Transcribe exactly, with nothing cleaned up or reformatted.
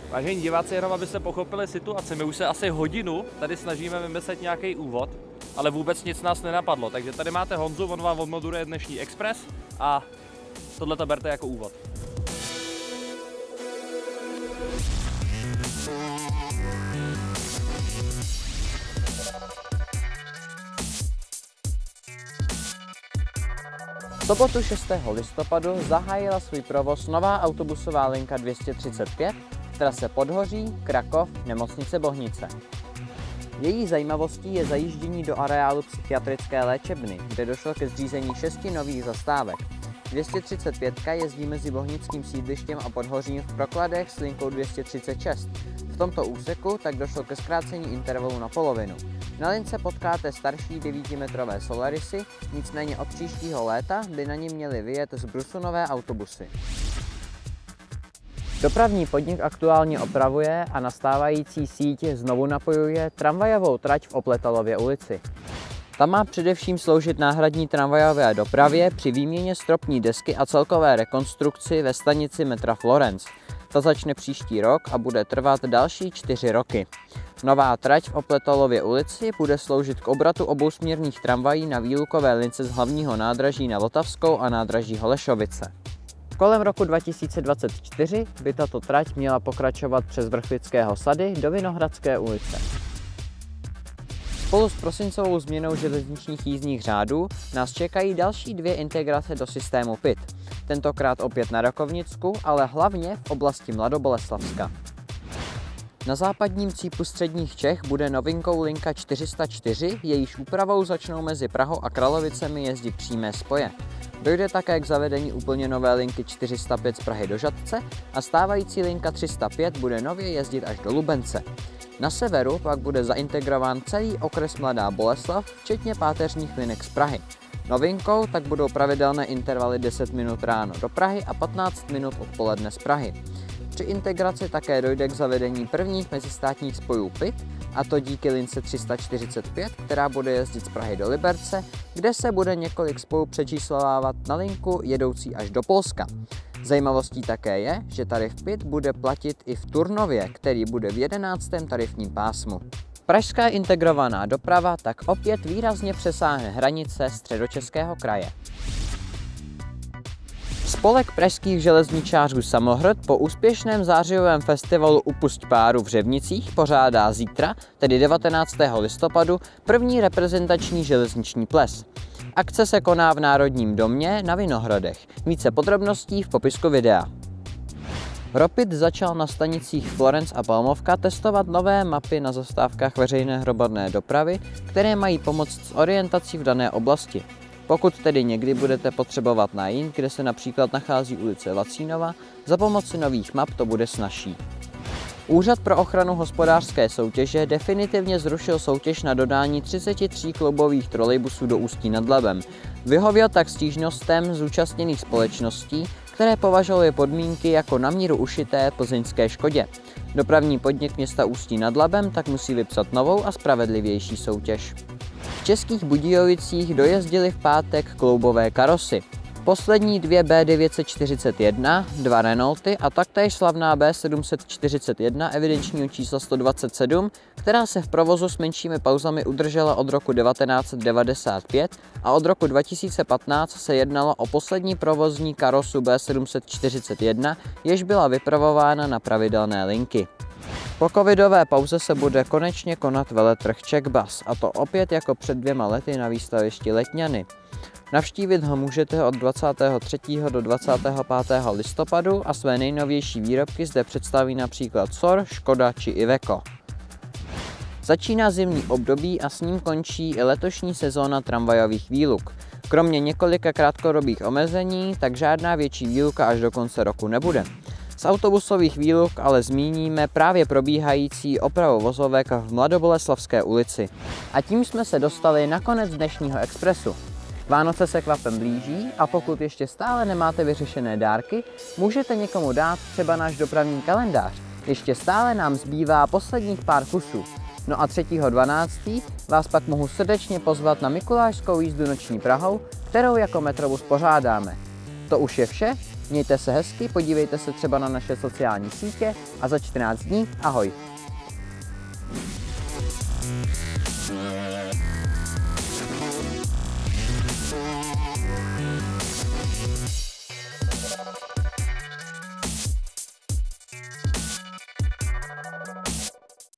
Vážení diváci, jenom abyste pochopili situaci, my už se asi hodinu tady snažíme vymyslet nějaký úvod, ale vůbec nic nás nenapadlo, takže tady máte Honzu, on vám odmoduluje dnešní Express a tohle to berte jako úvod. V sobotu šestého listopadu zahájila svůj provoz nová autobusová linka dvě stě třicet pět v trase Podhoří, Krakov, Nemocnice Bohnice. Její zajímavostí je zajíždění do areálu psychiatrické léčebny, kde došlo ke zřízení šesti nových zastávek. dvě stě třicet pět jezdí mezi bohnickým sídlištěm a Podhořím v prokladech s linkou dvě stě třicet šest. V tomto úseku tak došlo ke zkrácení intervalu na polovinu. Na lince potkáte starší devítimetrové Solarisy, nicméně od příštího léta by na ní měly vyjet z brusu nové autobusy. Dopravní podnik aktuálně opravuje a na stávající síť znovu napojuje tramvajovou trať v Opletalově ulici. Ta má především sloužit náhradní tramvajové dopravě při výměně stropní desky a celkové rekonstrukci ve stanici metra Florence. Ta začne příští rok a bude trvat další čtyři roky. Nová trať v Opletalově ulici bude sloužit k obratu obousměrných tramvají na výlukové lince z hlavního nádraží na Vltavskou a nádraží Holešovice. Kolem roku dva tisíce dvacet čtyři by tato trať měla pokračovat přes Vrchlického sady do Vinohradské ulice. Spolu s prosincovou změnou železničních jízdních řádů nás čekají další dvě integrace do systému P I T, tentokrát opět na Rakovnicku, ale hlavně v oblasti Mladoboleslavska. Na západním cípu středních Čech bude novinkou linka čtyři sta čtyři, jejíž úpravou začnou mezi Prahou a Kralovicemi jezdit přímé spoje. Dojde také k zavedení úplně nové linky čtyři sta pět z Prahy do Žatce a stávající linka tři sta pět bude nově jezdit až do Lubence. Na severu pak bude zaintegrován celý okres Mladá Boleslav, včetně páteřních linek z Prahy. Novinkou tak budou pravidelné intervaly deset minut ráno do Prahy a patnáct minut odpoledne z Prahy. Při integraci také dojde k zavedení prvních mezistátních spojů P I T, a to díky lince tři sta čtyřicet pět, která bude jezdit z Prahy do Liberce, kde se bude několik spojů přečíslovávat na linku jedoucí až do Polska. Zajímavostí také je, že tarif P I T bude platit i v Turnově, který bude v jedenáctém tarifním pásmu. Pražská integrovaná doprava tak opět výrazně přesáhne hranice Středočeského kraje. Spolek pražských železničářů Samohrad po úspěšném zářijovém festivalu Upusť páru v Řevnicích pořádá zítra, tedy devatenáctého listopadu, první reprezentační železniční ples. Akce se koná v Národním domě na Vinohradech. Více podrobností v popisku videa. Ropid začal na stanicích Florence a Palmovka testovat nové mapy na zastávkách veřejné hromadné dopravy, které mají pomoct s orientací v dané oblasti. Pokud tedy někdy budete potřebovat najít, kde se například nachází ulice Vacínova, za pomoci nových map to bude snazší. Úřad pro ochranu hospodářské soutěže definitivně zrušil soutěž na dodání třiceti tří kloubových trolejbusů do Ústí nad Labem. Vyhověl tak stížnostem zúčastněných společností, které považovaly podmínky jako na míru ušité plzeňské Škodě. Dopravní podnik města Ústí nad Labem tak musí vypsat novou a spravedlivější soutěž. V Českých Budějovicích dojezdily v pátek kloubové karosy. Poslední dvě B devět set čtyřicet jedna, dva Renaulty a taktéž slavná B sedm set čtyřicet jedna evidenčního čísla sto dvacet sedm, která se v provozu s menšími pauzami udržela od roku devatenáct set devadesát pět a od roku dva tisíce patnáct se jednalo o poslední provozní karosu B sedm set čtyřicet jedna, jež byla vypravována na pravidelné linky. Po covidové pauze se bude konečně konat veletrh Czechbus, a to opět jako před dvěma lety na výstavišti Letňany. Navštívit ho můžete od dvacátého třetího do dvacátého pátého listopadu a své nejnovější výrobky zde představí například Sor, Škoda či Iveco. Začíná zimní období a s ním končí i letošní sezóna tramvajových výluk. Kromě několika krátkodobých omezení, tak žádná větší výluka až do konce roku nebude. Z autobusových výluk ale zmíníme právě probíhající opravu vozovek v Mladoboleslavské ulici. A tím jsme se dostali na konec dnešního Expressu. Vánoce se kvapem blíží a pokud ještě stále nemáte vyřešené dárky, můžete někomu dát třeba náš dopravní kalendář. Ještě stále nám zbývá posledních pár kusů. No a třetího dvanáctého vás pak mohu srdečně pozvat na mikulášskou jízdu noční Prahou, kterou jako Metrobus pořádáme. To už je vše, Mějte se hezky, podívejte se třeba na naše sociální sítě a za čtrnáct dní ahoj.